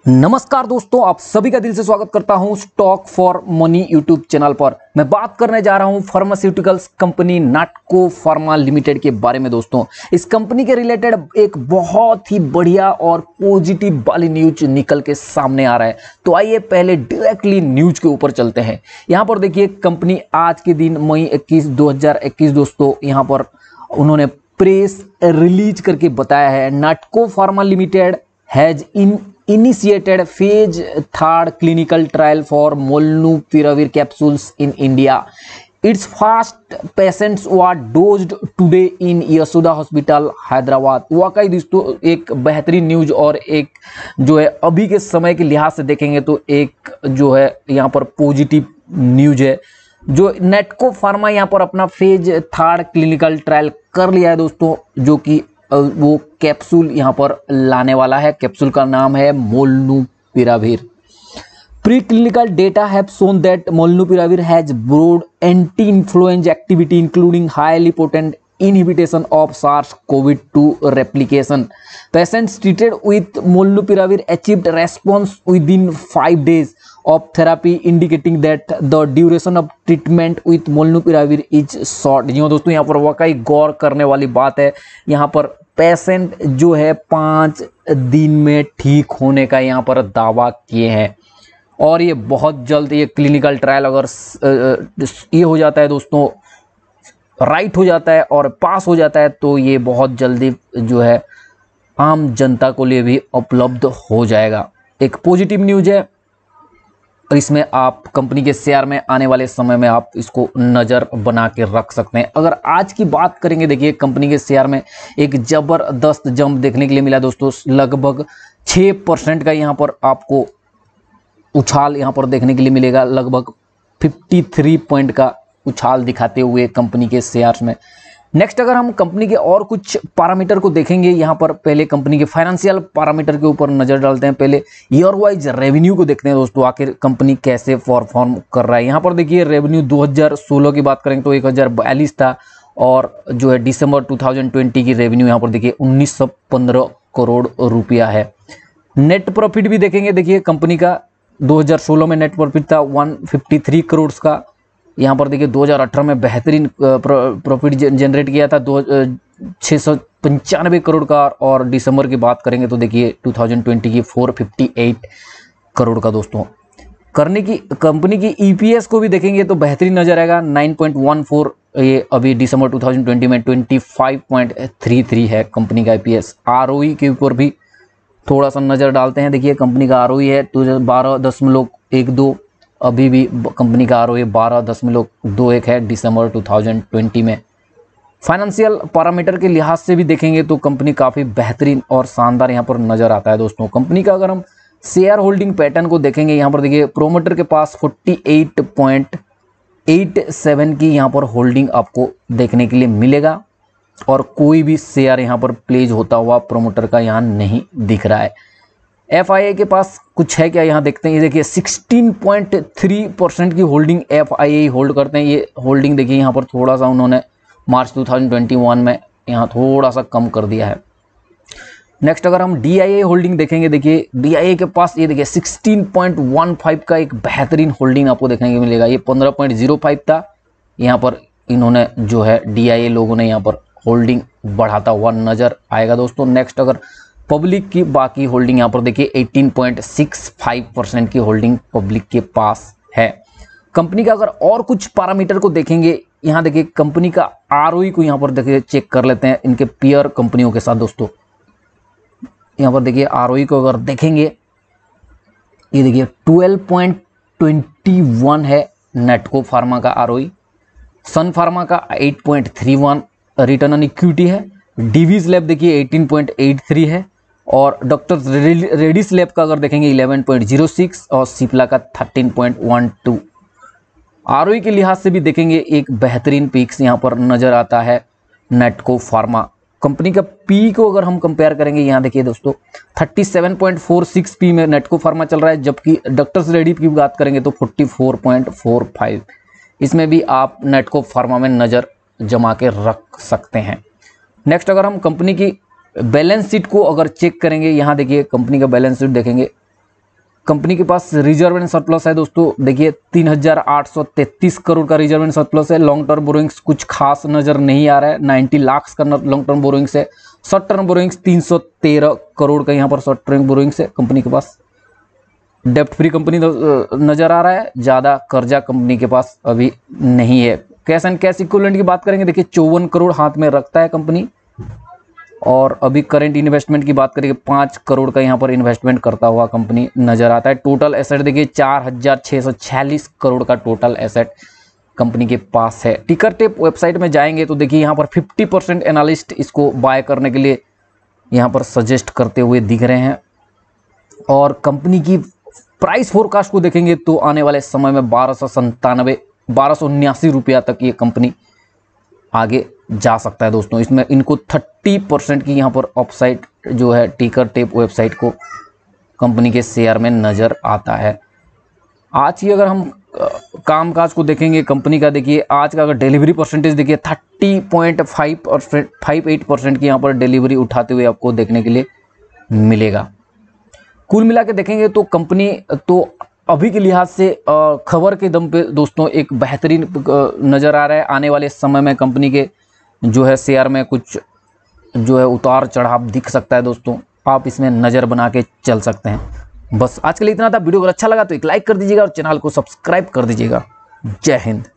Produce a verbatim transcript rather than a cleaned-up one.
नमस्कार दोस्तों, आप सभी का दिल से स्वागत करता हूं stock for money YouTube channel पर। मैं बात करने जा रहा हूं pharmaceuticals company Natco Pharma Limited के बारे में। दोस्तों, इस कंपनी के रिलेटेड एक बहुत ही बढ़िया और पॉजिटिव वाली न्यूज निकल के सामने आ रहा है। तो आइए पहले डायरेक्टली न्यूज के ऊपर चलते हैं। यहां पर देखिए, कंपनी आज के दिन मई इक्कीस दो हजार इक्कीस दोस्तों यहां पर उन्होंने प्रेस रिलीज करके बताया है, Natco Pharma Limited has in initiated phase third clinical trial for molnupiravir capsules in India. Its first patients were dosed today in Yashoda hospital Hyderabad. वाकई दोस्तों एक बेहतरीन न्यूज और एक जो है अभी के समय के लिहाज से देखेंगे तो एक जो है यहाँ पर पॉजिटिव न्यूज है। जो नाटको फार्मा यहाँ पर अपना फेज थर्ड क्लिनिकल ट्रायल कर लिया है दोस्तों, जो कि वो कैप्सूल यहाँ पर लाने वाला है। कैप्सूल का नाम है molnupiravir. Pre clinical data have shown that molnupiravir has broad anti influenza activity including highly potent inhibition of SARS CoV two replication. Patients treated with molnupiravir achieved response within five days of therapy, indicating that the duration of treatment with molnupiravir is short. जी दोस्तों, यहाँ पर वाकई गौर करने वाली बात है। यहाँ पर पेशेंट जो है पाँच दिन में ठीक होने का यहाँ पर दावा किए हैं और ये बहुत जल्द ये क्लिनिकल ट्रायल अगर ये हो जाता है दोस्तों, राइट हो जाता है और पास हो जाता है तो ये बहुत जल्दी जो है आम जनता को लिए भी उपलब्ध हो जाएगा। एक पॉजिटिव न्यूज है और इसमें आप कंपनी के शेयर में आने वाले समय में आप इसको नज़र बना के रख सकते हैं। अगर आज की बात करेंगे, देखिए कंपनी के शेयर में एक ज़बरदस्त जंप देखने के लिए मिला दोस्तों। लगभग छः परसेंट का यहाँ पर आपको उछाल यहाँ पर देखने के लिए मिलेगा। लगभग तिरेपन पॉइंट का उछाल दिखाते हुए कंपनी के शेयर्स में। नेक्स्ट अगर हम कंपनी के और कुछ पैरामीटर को देखेंगे, यहाँ पर पहले कंपनी के फाइनेंशियल पैरामीटर के ऊपर नजर डालते हैं। पहले ईयर वाइज रेवेन्यू को देखते हैं दोस्तों, आखिर कंपनी कैसे परफॉर्म कर रहा है। यहाँ पर देखिए रेवेन्यू दो हज़ार सोलह की बात करेंगे तो एक हज़ार बयालीस था और जो है दिसंबर दो हज़ार बीस की रेवेन्यू यहाँ पर देखिए उन्नीस सौ पंद्रह करोड़ रुपया है। नेट प्रॉफिट भी देखेंगे, देखिए कंपनी का दो हज़ार सोलह में नेट प्रॉफिट था एक सौ तिरेपन करोड़ का। यहाँ पर देखिए दो हज़ार अठारह में बेहतरीन प्रॉफिट जनरेट किया था दो छः सौ पंचानवे करोड़ का, और दिसंबर की बात करेंगे तो देखिए दो हज़ार बीस की चार सौ अट्ठावन करोड़ का दोस्तों। करने की कंपनी की ईपीएस को भी देखेंगे तो बेहतरीन नजर आएगा, नौ पॉइंट एक चार। ये अभी दिसंबर दो हज़ार बीस में पच्चीस पॉइंट तैंतीस है कंपनी का ईपीएस। आरओई के ऊपर भी थोड़ा सा नज़र डालते हैं। देखिए कंपनी का आरओई है तो बारह दशमलव एक दो, अभी भी कंपनी का आरओई बारह दशमलव दो एक है दिसंबर दो हज़ार बीस में। फाइनेंशियल पैरामीटर के लिहाज से भी देखेंगे तो कंपनी काफ़ी बेहतरीन और शानदार यहाँ पर नज़र आता है दोस्तों। कंपनी का अगर हम शेयर होल्डिंग पैटर्न को देखेंगे, यहाँ पर देखिए प्रोमोटर के पास अड़तालीस पॉइंट आठ सात की यहाँ पर होल्डिंग आपको देखने के लिए मिलेगा और कोई भी शेयर यहाँ पर प्लेज होता हुआ प्रोमोटर का यहाँ नहीं दिख रहा है। एफ आई आई के पास कुछ है क्या, यहाँ देखते हैं। ये देखिए सोलह पॉइंट तीन परसेंट की holding F I I hold करते हैं। ये होल्डिंग देखिए यहाँ पर थोड़ा सा उन्होंने मार्च दो हज़ार इक्कीस में यहाँ थोड़ा सा कम कर दिया है। नेक्स्ट अगर हम डी आई आई होल्डिंग देखेंगे, देखिए डी आई आई के पास ये देखिए सोलह पॉइंट पंद्रह का एक बेहतरीन होल्डिंग आपको देखने को मिलेगा। ये पंद्रह पॉइंट शून्य पाँच था, यहाँ पर इन्होंने जो है डी आई आई लोगों ने यहाँ पर होल्डिंग बढ़ाता हुआ नजर आएगा दोस्तों। नेक्स्ट अगर पब्लिक की बाकी होल्डिंग यहाँ पर देखिए अठारह पॉइंट पैंसठ परसेंट की होल्डिंग पब्लिक के पास है। कंपनी का अगर और कुछ पैरामीटर को देखेंगे, यहाँ देखिए कंपनी का आरओई को यहाँ पर देखिए चेक कर लेते हैं इनके पीयर कंपनियों के साथ दोस्तों। यहाँ पर देखिए आरओई को अगर देखेंगे, ये देखिए बारह पॉइंट दो एक है नाटको फार्मा का आरओई। सन फार्मा का आठ पॉइंट तीन एक रिटर्न ऑन इक्विटी है। डीवीज लैब देखिए अठारह पॉइंट तिरासी है और डॉक्टर रेडिस लैब का अगर देखेंगे ग्यारह पॉइंट शून्य छह और सिप्ला का तेरह पॉइंट बारह। आरओई के लिहाज से भी देखेंगे एक बेहतरीन पीक्स यहाँ पर नजर आता है नाटको फार्मा। कंपनी का पी को अगर हम कंपेयर करेंगे, यहाँ देखिए दोस्तों सैंतीस पॉइंट छियालीस पी में नाटको फार्मा चल रहा है, जबकि डॉक्टर्स रेडी की बात करेंगे तो चौवालीस पॉइंट पैंतालीस। इसमें भी आप नाटको फार्मा में नज़र जमा के रख सकते हैं। नेक्स्ट अगर हम कंपनी की बैलेंस शीट को अगर चेक करेंगे, यहाँ देखिए कंपनी का बैलेंस शीट देखेंगे कंपनी के पास रिजर्व एंड सरप्लस है दोस्तों, देखिए तीन हजार आठ सौ तैंतीस करोड़ का रिजर्व एंड सरप्लस है। लॉन्ग टर्म बोरोइंग्स कुछ खास नजर नहीं आ रहा है, नब्बे लाख का लॉन्ग टर्म बोरोइंग्स है। शॉर्ट टर्म बोरोइंग्स तीन सौ तेरह करोड़ का यहाँ पर शॉर्ट टर्म बोरोइंग्स है कंपनी के पास। डेप्ट फ्री कंपनी नजर आ रहा है, ज्यादा कर्जा कंपनी के पास अभी नहीं है। कैश एंड कैश इक्विवेलेंट की बात करेंगे, देखिए चौवन करोड़ हाथ में रखता है कंपनी। और अभी करेंट इन्वेस्टमेंट की बात करेंगे, पाँच करोड़ का यहाँ पर इन्वेस्टमेंट करता हुआ कंपनी नजर आता है। टोटल एसेट देखिए चार हजार छः सौ छियालीस करोड़ का टोटल एसेट कंपनी के पास है। टिकर टेप वेबसाइट में जाएंगे तो देखिए यहाँ पर पचास परसेंट एनालिस्ट इसको बाय करने के लिए यहाँ पर सजेस्ट करते हुए दिख रहे हैं। और कंपनी की प्राइस फोरकास्ट को देखेंगे तो आने वाले समय में बारह सौ संतानवे बारह सौ उन्यासी रुपया तक ये कंपनी आगे जा सकता है दोस्तों। इसमें इनको तीस परसेंट की यहाँ पर अपसाइड जो है टिकर टेप वेबसाइट को कंपनी के शेयर में नज़र आता है। आज की अगर हम कामकाज को देखेंगे कंपनी का, देखिए आज का अगर डिलीवरी परसेंटेज देखिए तीस पॉइंट पाँच परसेंट अट्ठावन परसेंट की यहाँ पर डिलीवरी उठाते हुए आपको देखने के लिए मिलेगा। कुल मिला के देखेंगे तो कंपनी तो अभी के लिहाज से खबर के दम पे दोस्तों एक बेहतरीन नज़र आ रहा है। आने वाले समय में कंपनी के जो है शेयर में कुछ जो है उतार चढ़ाव दिख सकता है दोस्तों, आप इसमें नज़र बना के चल सकते हैं। बस आज के लिए इतना था। वीडियो अगर अच्छा लगा तो एक लाइक कर दीजिएगा और चैनल को सब्सक्राइब कर दीजिएगा। जय हिंद।